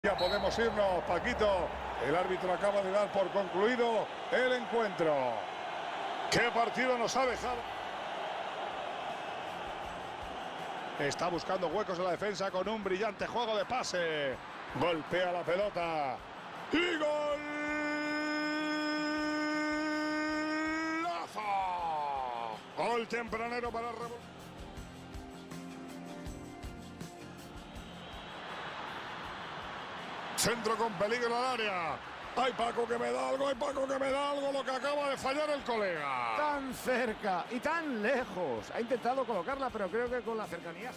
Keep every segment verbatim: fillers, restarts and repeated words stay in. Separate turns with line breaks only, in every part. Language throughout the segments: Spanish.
Ya podemos irnos, Paquito. El árbitro acaba de dar por concluido el encuentro. ¿Qué partido nos ha dejado? Está buscando huecos en la defensa con un brillante juego de pase. Golpea la pelota. ¡Y golazo! Gol tempranero para el Revolución. Centro con peligro al área. ¡Ay, Paco, que me da algo! ¡Ay, Paco, que me da algo! Lo que acaba de fallar el colega.
Tan cerca y tan lejos. Ha intentado colocarla, pero creo que con la cercanía.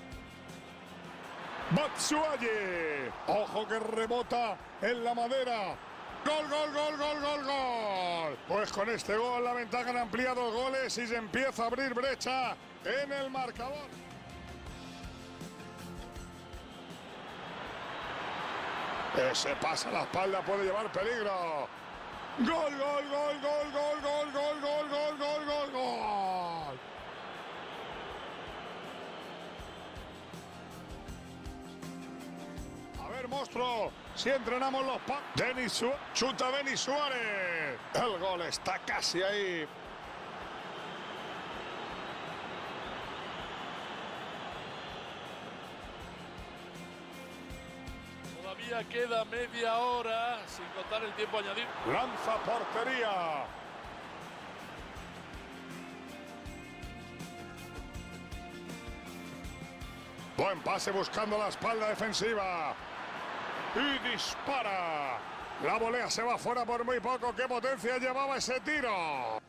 Batshuayi. Ojo que rebota en la madera. ¡Gol, gol, gol, gol, gol, gol! Pues con este gol la ventaja han ampliado goles y se empieza a abrir brecha en el marcador. Ese pasa a la espalda puede llevar peligro. Gol, gol, gol, gol, gol, gol, gol, gol, gol, gol, gol, gol. A ver, monstruo, si entrenamos los pa... Denis Suárez, chuta Denis Suárez. El gol está casi ahí.
Todavía queda media hora, sin contar el tiempo añadido.
Lanza portería. Buen pase buscando la espalda defensiva. Y dispara. La volea se va fuera por muy poco. ¡Qué potencia llevaba ese tiro!